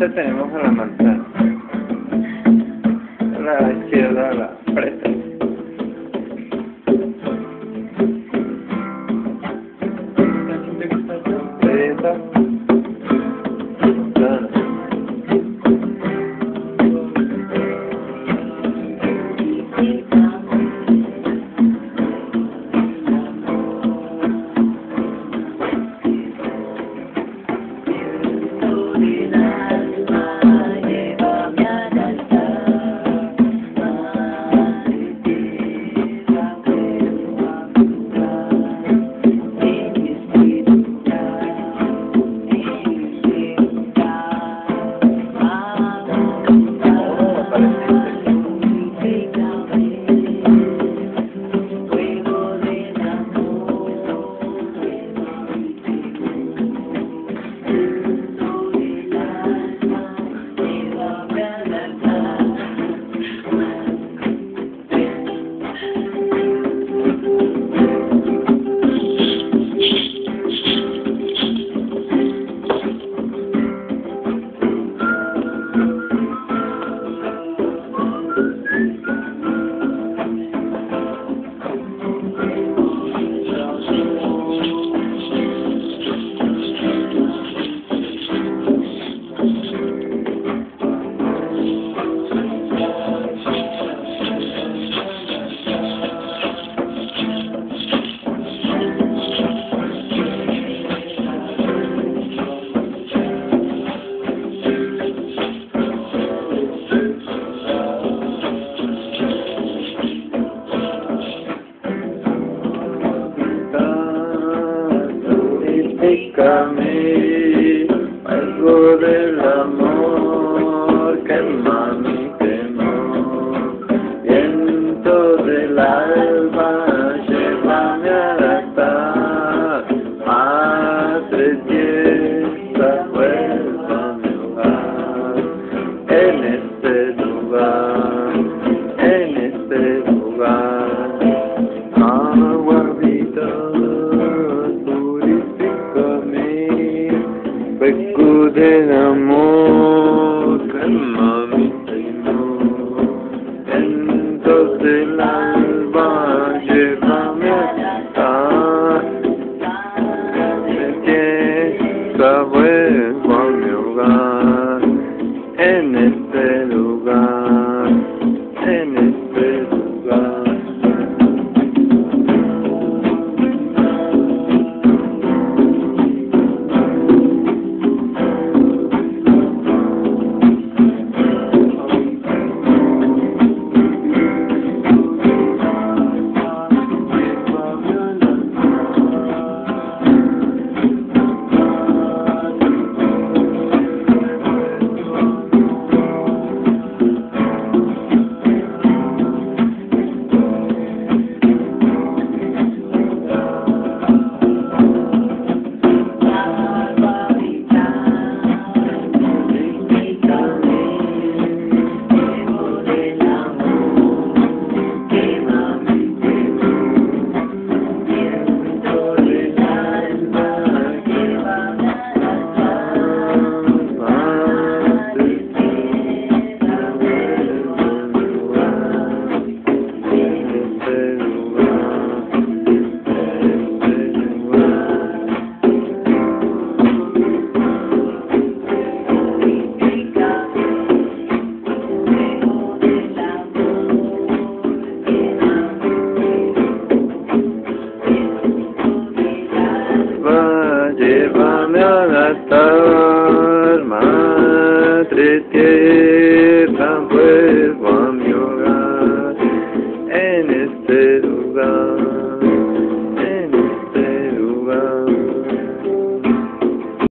derecha tenemos a la manzana. A la izquierda a la fresa. Fresa. Manzana. Purifícame, algo del amor, quema mi temor. Viento del alba, llévame al altar. Madre tierra, vuelva a mi hogar. En este lugar, en este lugar, aguardita. Beco del amor, calma mi temor. Vientos del alba, llévame a estar. Despierta, vuelvo a mi hogar. En este lugar, en este lugar. Llévame al altar, madre tierra, vuelvo a mi hogar, en este